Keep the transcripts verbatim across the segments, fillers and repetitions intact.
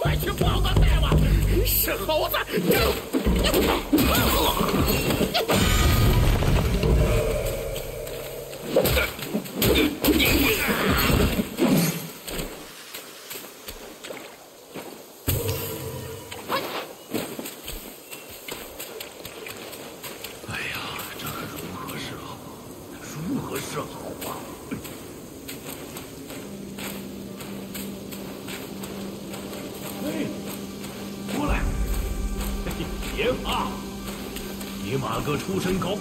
快去报告大王！是猴子！ 哎呀，这可如何是好？如何是好啊？ 过来！别怕，你马哥出身高。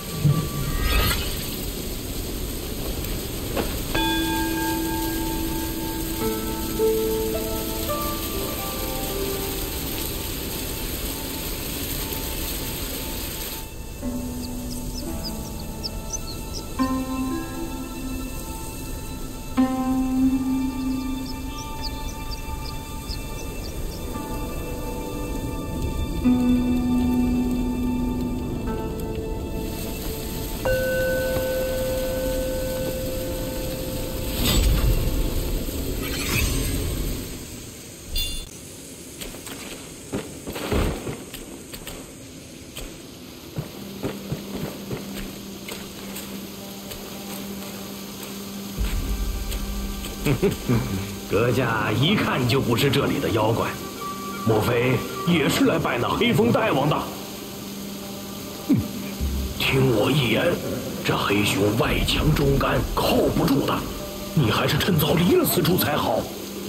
阁下一看就不是这里的妖怪，莫非也是来拜那黑风大王的？哼，听我一言，这黑熊外强中干，靠不住的，你还是趁早离了此处才好。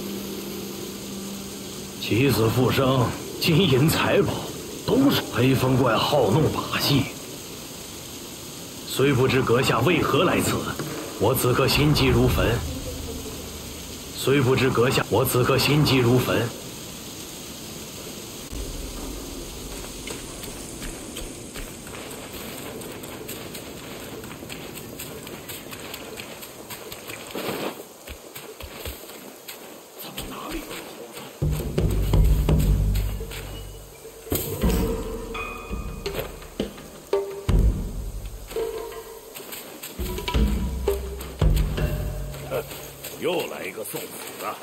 起死复生、金银财宝，都是黑风怪好弄把戏。虽不知阁下为何来此，我此刻心急如焚。 虽不知阁下，我此刻心急如焚。怎么哪里有猴子？又来一个送死的！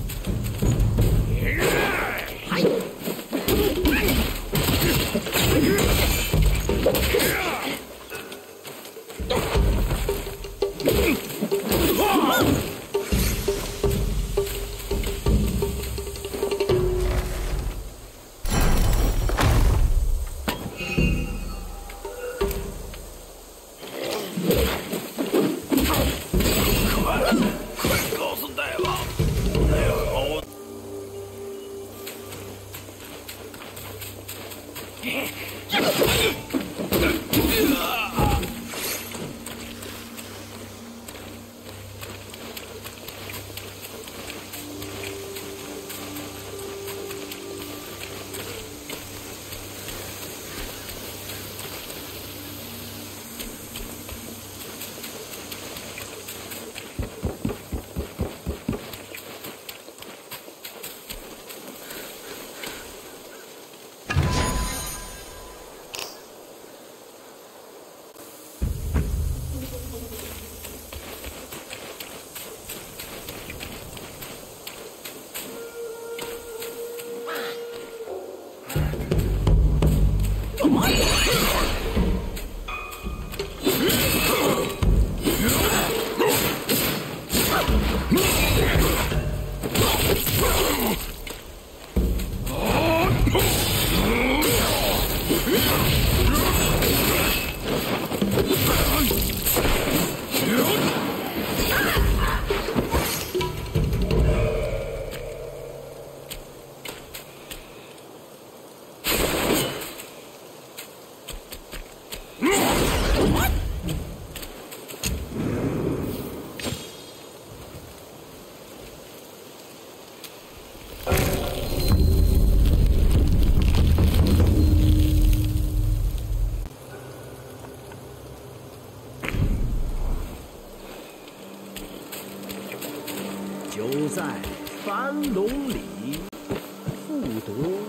就在樊笼里复得。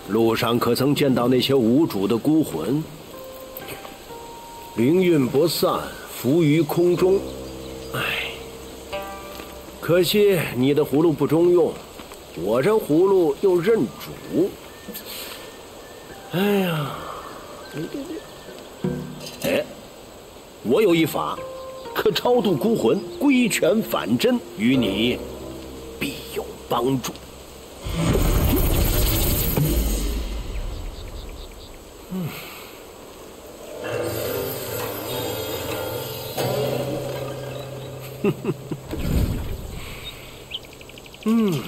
路上可曾见到那些无主的孤魂？灵运不散，浮于空中。唉，可惜你的葫芦不中用，我这葫芦又认主。哎呀，对对对，哎，我有一法，可超度孤魂，归拳反真，与你必有帮助。嗯。哼哼，嗯，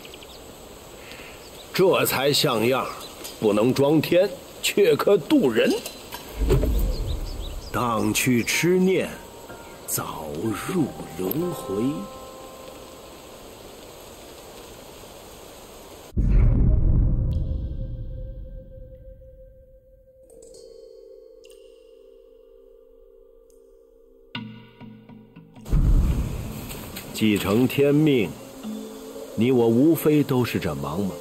这才像样，不能装天，却可渡人。荡去痴念，早入轮回。继承天命，你我无非都是这茫茫。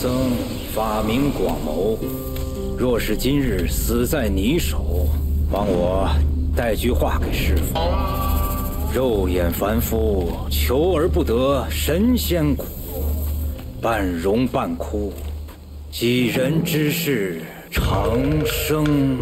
僧法名广谋，若是今日死在你手，帮我带句话给师父：肉眼凡夫，求而不得神仙果，半荣半枯，几人之事，长生。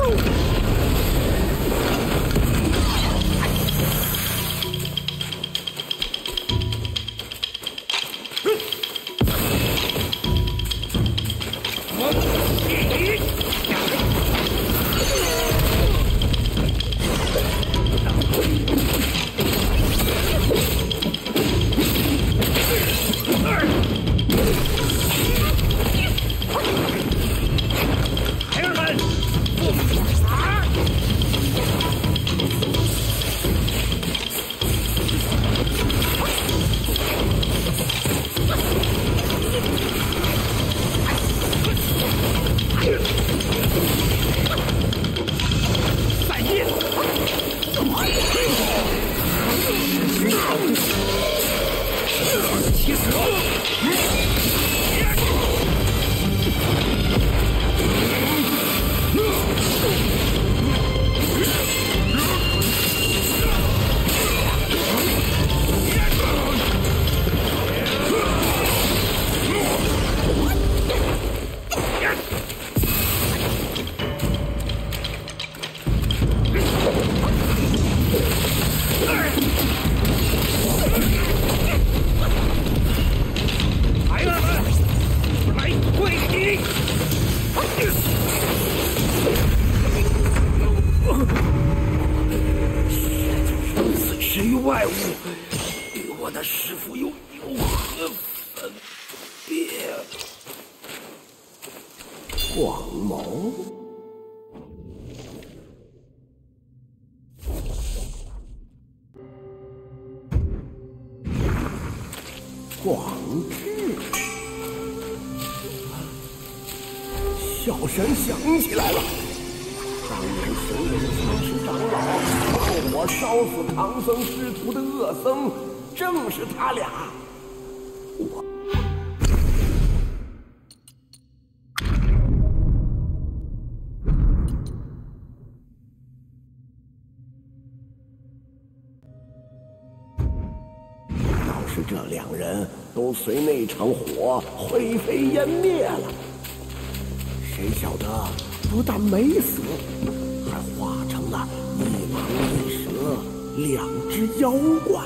广智，小神想起来了，当年神人三十长老放火烧死唐僧师徒的恶僧，正是他俩。我。 这两人都随那场火灰飞烟灭了，谁晓得不但没死，还化成了一蟒一蛇两只妖怪。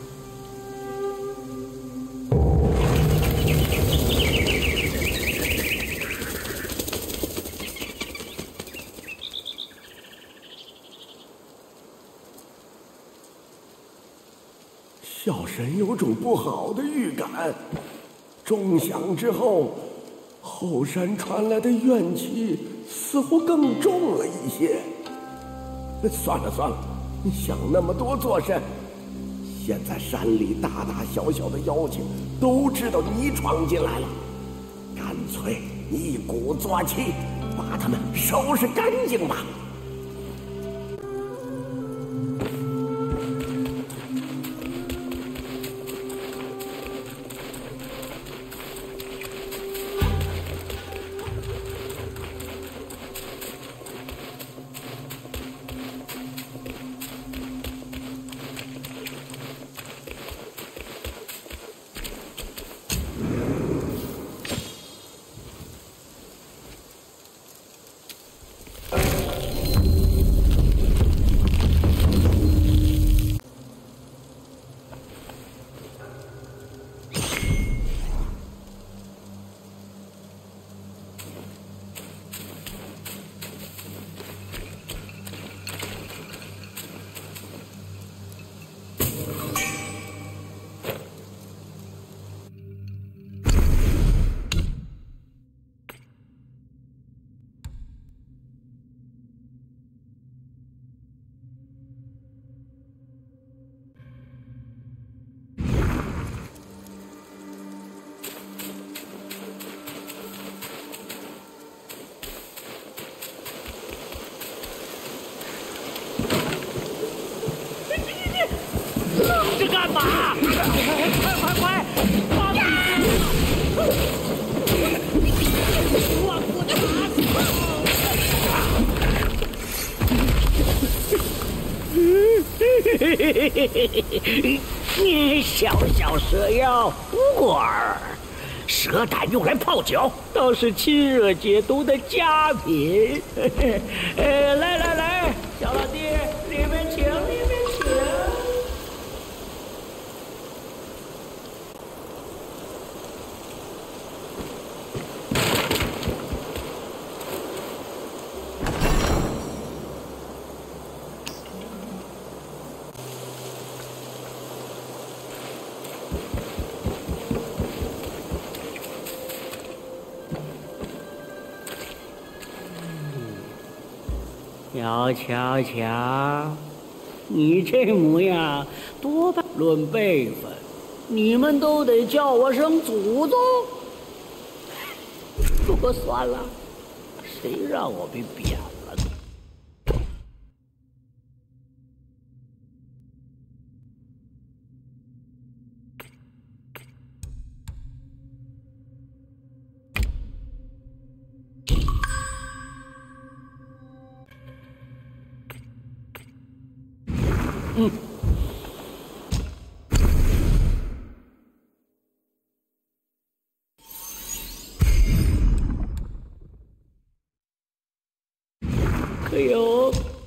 小神有种不好的预感，钟响之后，后山传来的怨气似乎更重了一些。算了算了，想那么多做甚？现在山里大大小小的妖精都知道你闯进来了，干脆一鼓作气，把他们收拾干净吧。 你小小蛇妖孤儿，蛇胆用来泡酒，倒是亲热解毒的佳品。呃，来来来，小老弟，里面请，里面请。瞧瞧瞧，你这模样，多半论辈分，你们都得叫我声祖宗。不过算了，谁让我被贬了呢？嗯。可有？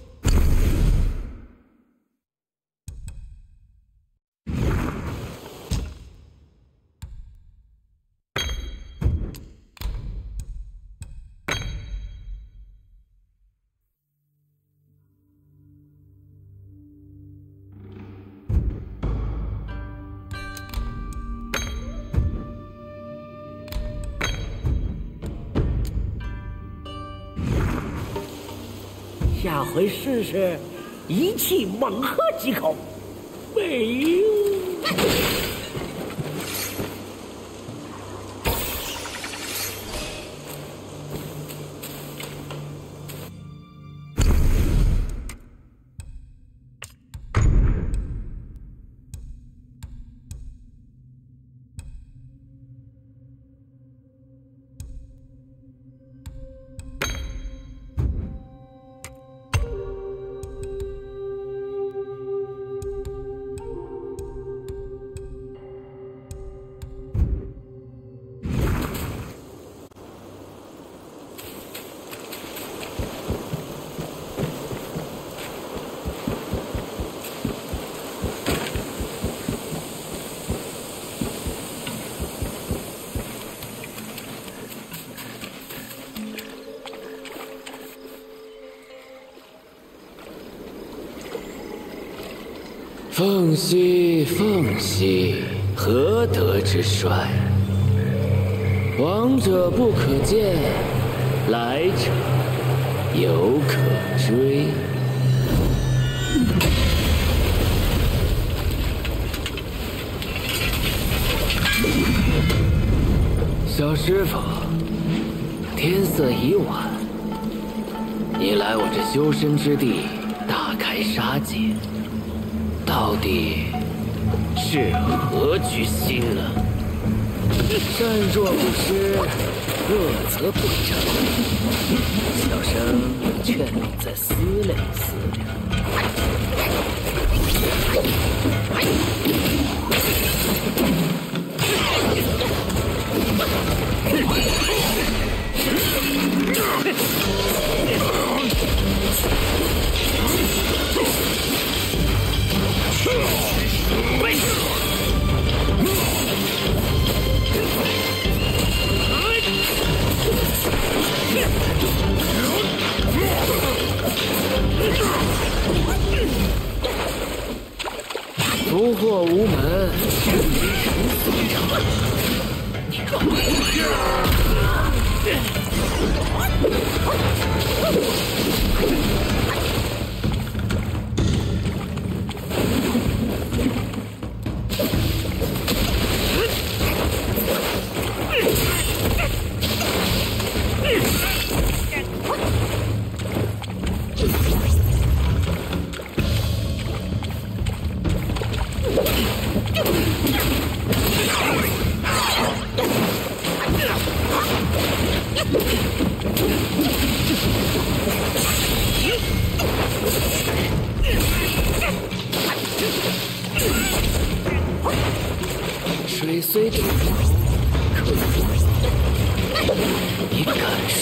下回试试，一气猛喝几口。没有。 凤兮凤兮，何德之帅！往者不可见，来者犹可追。小师傅，天色已晚，你来我这修身之地，大开杀戒。到底是何居心呢？善若不施，恶则不成。小生劝你再思量思量。福祸无门，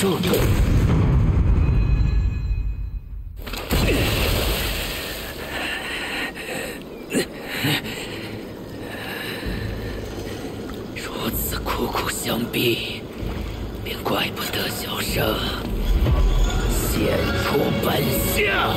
速度。如此苦苦相逼，便怪不得小生现出本相。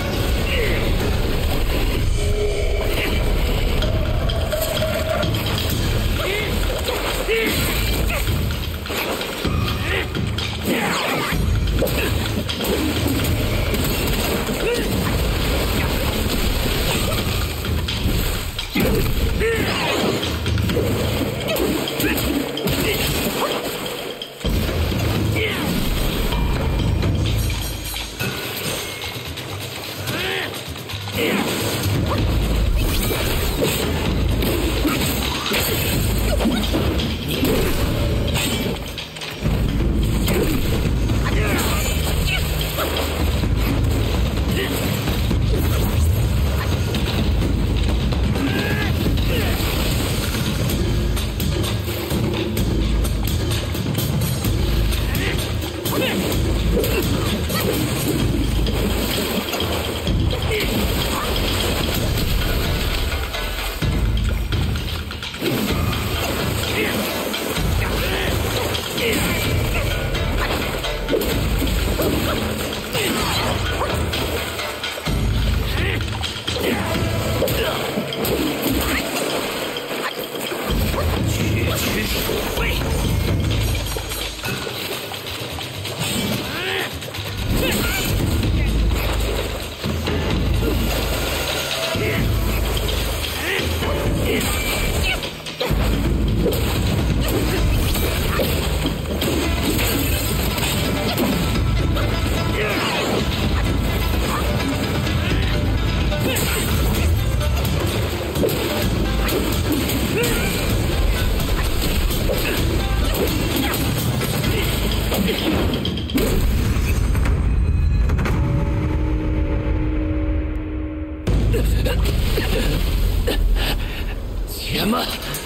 且慢，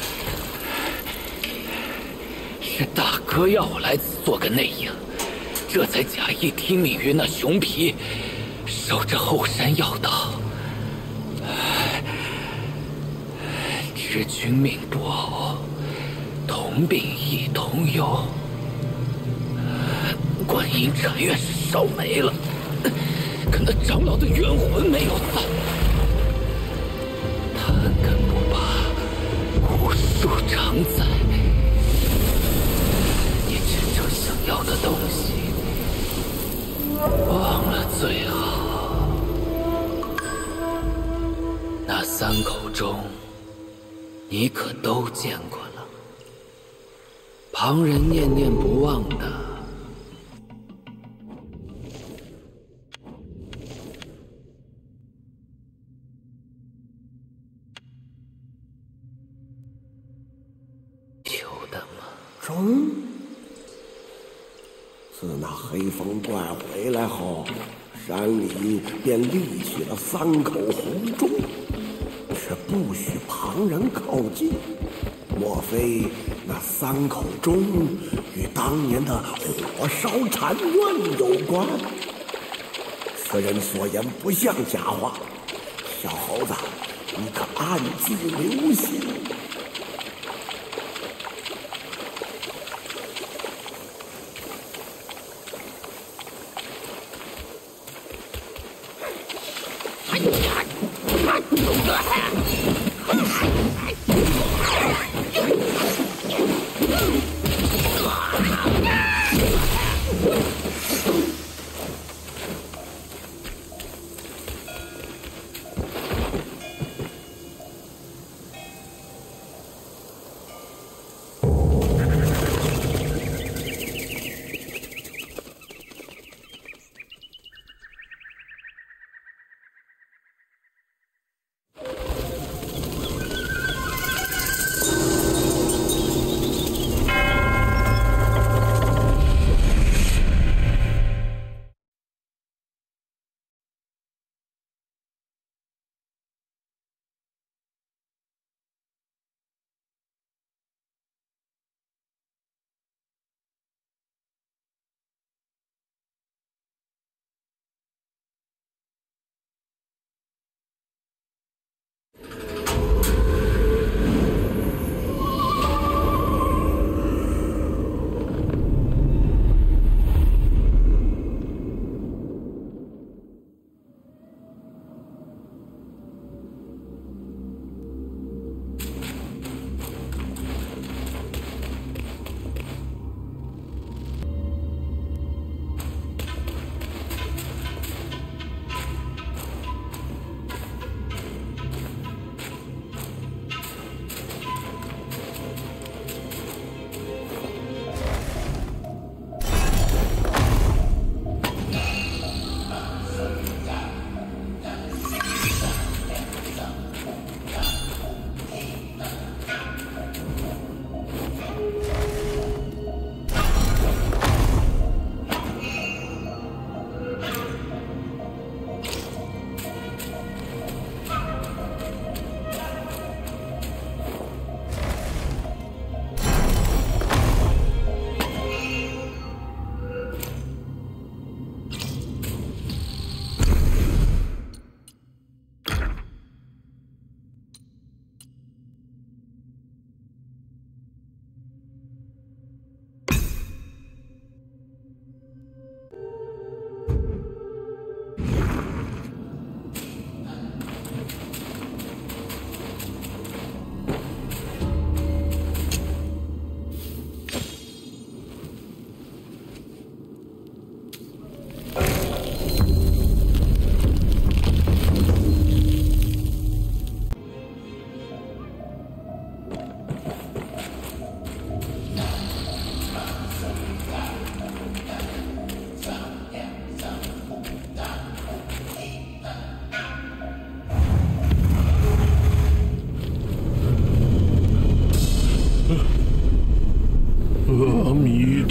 是大哥要我来此做个内应，这才假意听命于那熊皮，守着后山要道。知君命不偶，同病亦同忧。观音禅院是烧没了，可那长老的冤魂没有散。贪根不怕无数常在，你真正想要的东西，忘了最好。那三口钟，你可都见过了。旁人念念不忘的，求的吗？ 钟。自那黑风怪回来后，山里便立起了三口红钟，却不许旁人靠近。莫非那三口钟与当年的火烧禅院有关？此人所言不像假话，小猴子，你可暗自留心。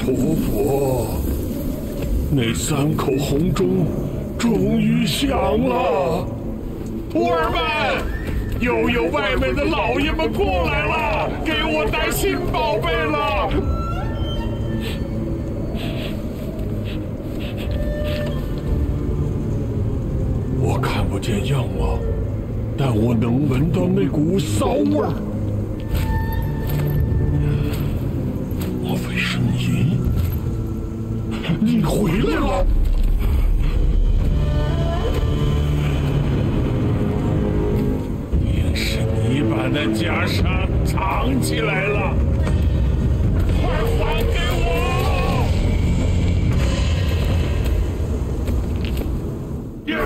陀佛，那三口红钟终于响了。徒儿们，又有外面的老爷们过来了，给我带新宝贝了。我看不见样貌，但我能闻到那股骚味儿。莫非是你？你回来了！硬是你把那袈裟藏起来了，快还给我！呀！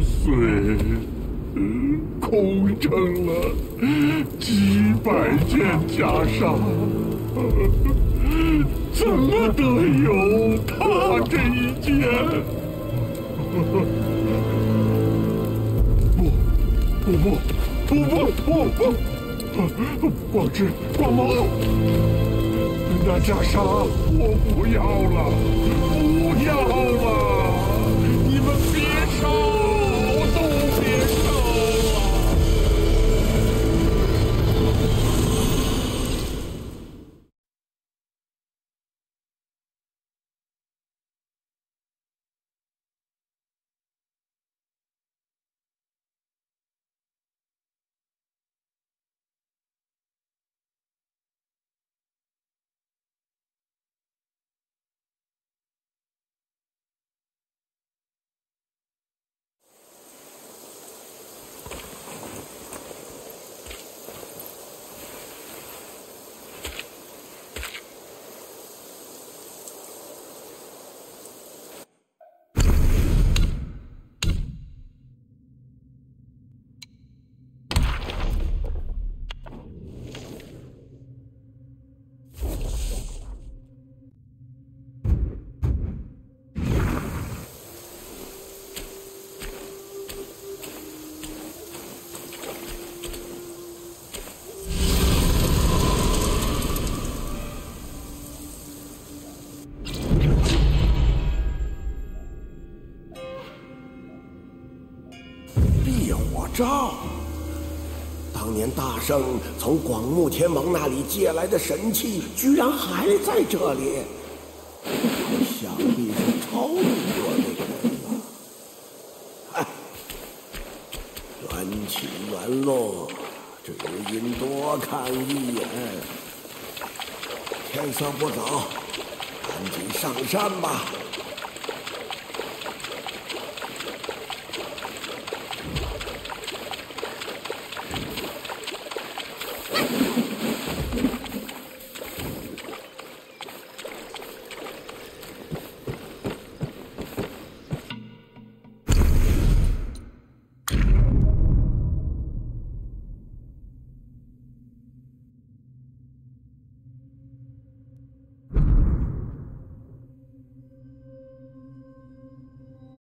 岁，空挣了几百件袈裟，怎么得有他这一件？不不不不不不不！广志、广谋，那袈裟我不要了，不要了！你们别烧，都别烧了！ 照，当年大圣从广目天王那里借来的神器，居然还在这里，想必是超度过那个人了。哎，缘起缘落，只因多看一眼。天色不早，赶紧上山吧。